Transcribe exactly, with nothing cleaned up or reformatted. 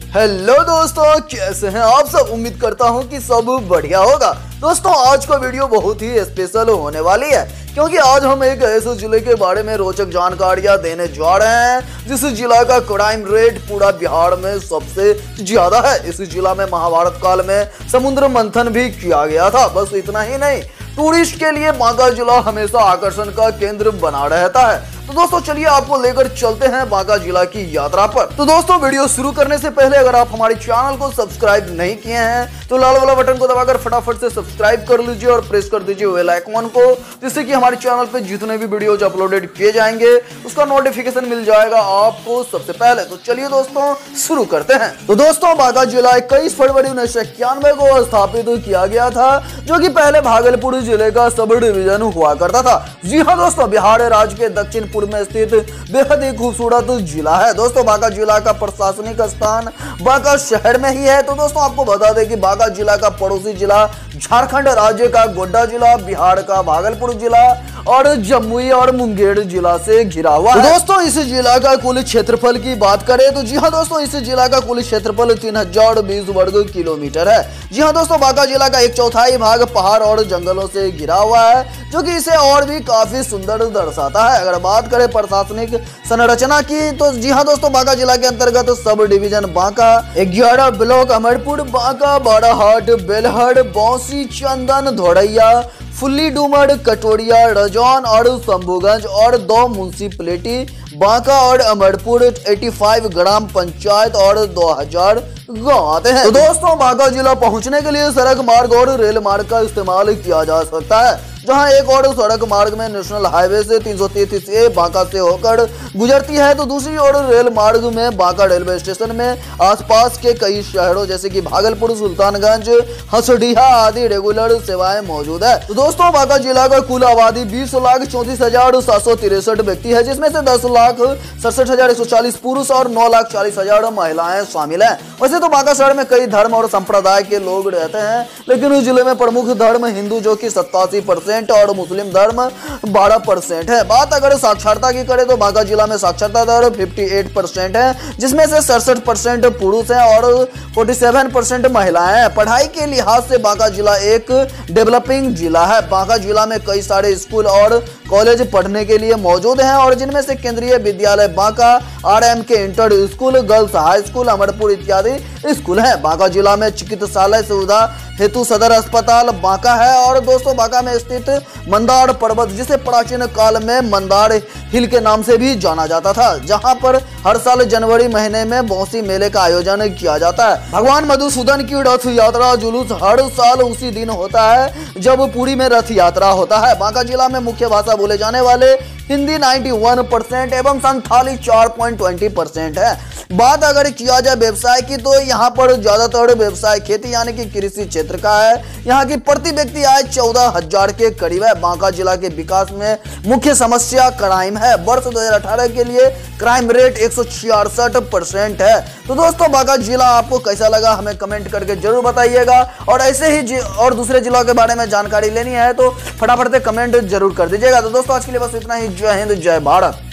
Hello दोस्तों, कैसे हैं आप सब। उम्मीद करता हूं कि सब बढ़िया होगा। दोस्तों आज का वीडियो बहुत ही स्पेशल होने वाली है क्योंकि आज हम एक ऐसे जिले के बारे में रोचक जानकारियां देने जा रहे हैं जिस जिला का क्राइम रेट पूरा बिहार में सबसे ज्यादा है। इस जिला में महाभारत काल में समुद्र मंथन भी किया गया था। बस इतना ही नहीं, टूरिस्ट के लिए बांका जिला हमेशा आकर्षण का केंद्र बना रहता है। तो दोस्तों चलिए आपको लेकर चलते हैं बांका जिला की यात्रा पर। तो दोस्तों वीडियो शुरू करने से पहले अगर आप हमारे चैनल को सब्सक्राइब नहीं किए हैं तो लाल वाला बटन को दबाकर फटाफट से सब्सक्राइब कर लीजिए और प्रेस कर दीजिए बेल आइकन को, जिससे कि हमारे चैनल पे जितने भी वीडियोज अपलोडेड किए जाएंगे उसका नोटिफिकेशन मिल जाएगा आपको सबसे पहले। तो चलिए दोस्तों शुरू करते हैं। तो दोस्तों बांका जिला इक्कीस फरवरी उन्नीस सौ इक्यानवे को स्थापित किया गया था, जो कि पहले भागलपुर जिले का सब डिवीजन हुआ करता था। जी हाँ दोस्तों, बिहार राज्य के दक्षिण पूर्व में स्थित बेहद ही खूबसूरत जिला है। दोस्तों बांका जिला का प्रशासनिक स्थान बांका शहर में ही है। तो दोस्तों आपको बता दें कि बांका जिला का पड़ोसी जिला झारखंड राज्य का गोड्डा जिला, बिहार का भागलपुर जिला और जमुई और मुंगेर जिला से घिरा हुआ है। दोस्तों इस जिला का कुल क्षेत्रफल की बात करें तो जी हाँ दोस्तों इस जिला का कुल क्षेत्रफल तीन हजार बीस वर्ग किलोमीटर है। जी हाँ दोस्तों, बांका जिला का एक चौथाई भाग पहाड़ और जंगलों से घिरा हुआ है, जो कि इसे और भी काफी सुंदर दर्शाता है। अगर बात करें प्रशासनिक संरचना की तो जी हाँ दोस्तों, बांका जिला के अंतर्गत सब डिवीजन बांका, ग्यारह ब्लॉक अमरपुर, बांका, बाड़ाहाट, बेलहड़, बौसी, चंदन, धोड़ैया, फुल्ली डूमर, कटोरिया, रजौन और शंभुगंज और दो म्यूनिसिपैलिटी बांका और अमरपुर, पचासी ग्राम पंचायत और दो हजार गांव आते हैं। तो दोस्तों बांका जिला पहुंचने के लिए सड़क मार्ग और रेल मार्ग का इस्तेमाल किया जा सकता है, जहां एक और सड़क मार्ग में नेशनल हाईवे से तीन सौ तैंतीस ए बांका से होकर गुजरती है, तो दूसरी ओर रेल मार्ग में बांका रेलवे स्टेशन में आसपास के कई शहरों जैसे कि भागलपुर, सुल्तानगंज, हंसडीहा आदि रेगुलर सेवाएं मौजूद है। तो दोस्तों बांका जिला का कुल आबादी बीस लाख चौंतीस हजार सात सौ तिरसठ व्यक्ति है, जिसमें से दस लाख सड़सठ हजार एक सौ चालीस पुरुष और नौ लाख चालीस हजार महिलाएं शामिल है। वैसे तो बांका शहर में कई धर्म और संप्रदाय के लोग रहते हैं, लेकिन इस जिले में प्रमुख धर्म हिंदू जो कि सत्तासी परसेंट और मुस्लिम धर्म बारह परसेंट है। बात अगर साक्षरता की करें तो बांका जिला में साक्षरता दर अट्ठावन परसेंट है, जिसमें से सड़सठ परसेंट पुरुष हैं और सैंतालीस परसेंट महिलाएं हैं। पढ़ाई के लिहाज से बांका जिला एक डेवलपिंग जिला है। बांका जिला में कई सारे स्कूल और कॉलेज पढ़ने के लिए मौजूद हैं, और जिनमें से Kendriya Vidyalaya Banka, R M K inter school, girls high school, Amarpur इत्यादि स्कूल है। बांका जिला में चिकित्सालय सुविधा हेतु सदर अस्पताल बांका है। और दोस्तों बांका में स्थित मंदार पर्वत, जिसे प्राचीन काल में मंदार हिल के नाम से भी जाना जाता था, जहां पर हर साल जनवरी महीने में बौसी मेले का आयोजन किया जाता है। भगवान मधुसूदन की रथ यात्रा जुलूस हर साल उसी दिन होता है जब पुरी में रथ यात्रा होता है। बांका जिला में मुख्य भाषा बोले जाने वाले हिंदी इक्यानवे परसेंट एवं संथाली चार पॉइंट दो परसेंट है। बात अगर किया जाए व्यवसाय की तो यहाँ पर ज्यादातर व्यवसाय खेती यानी कि कृषि क्षेत्र का है। यहाँ की प्रति व्यक्ति आय चौदह हजार के करीब है। बांका जिला के विकास में मुख्य समस्या क्राइम है। वर्ष दो हजार अठारह के लिए क्राइम रेट एक सौ छियासठ परसेंट है। तो दोस्तों बांका जिला आपको कैसा लगा हमें कमेंट करके जरूर बताइएगा, और ऐसे ही और दूसरे जिलों के बारे में जानकारी लेनी है तो फटाफट से कमेंट जरूर कर दीजिएगा। तो दोस्तों आज के लिए बस इतना ही। जय हिंद, जय भारत।